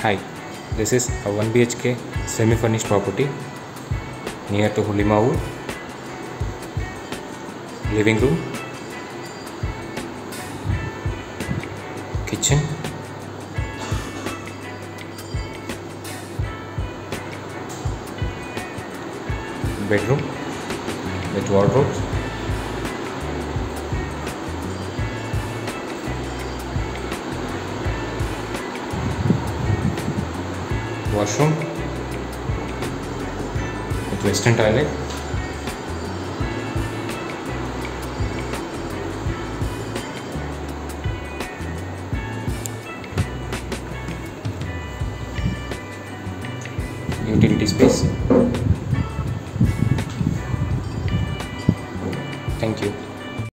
Hi, this is a 1 BHK semi-furnished property near to Hulimavu. Living room, kitchen, bedroom with wardrobes, washroom with western toilet, utility space. Thank you.